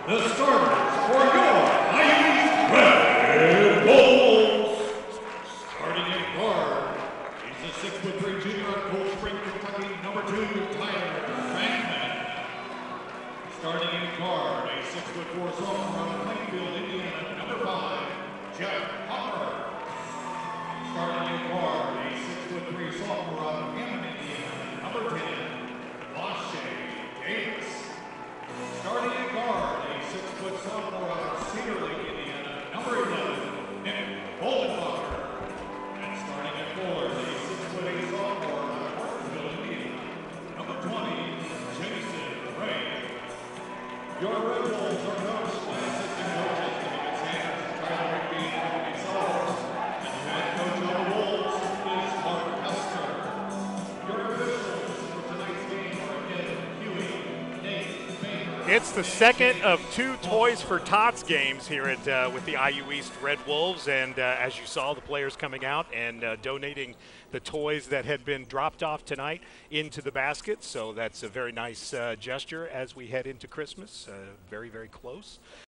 The starters for your IU's Red Bulls. Starting at guard, he's a 6'3" junior at Cold Spring, Kentucky, number 2, Tyler Frankman. Starting at guard, a 6'4" sophomore out of Plainfield, Indiana, number 5, Jeff Hopper. Starting at guard, a 6'3" sophomore out of Hammond, Indiana, number 10, Lashay Davis. Starting at guard, a 6' sophomore out of Cedar Lake, Indiana, number 11, Nick Boldenbacher. And starting at guard, a 6'8" sophomore out of Martinsville, Indiana, number 20, Jason Ray. Your Red Bulls are coached by assistant coaches David Sanders, Tyler Rigby, and Anthony Sellers. And the head coach of the Wolves is Mark Hester. Your officials for tonight's game are again Huey, Nate, Baker. It's the second of 2 Toys for Tots games here at with the IU East Red Wolves, and as you saw, the players coming out and donating the toys that had been dropped off tonight into the basket. So that's a very nice gesture as we head into Christmas. Very, very close.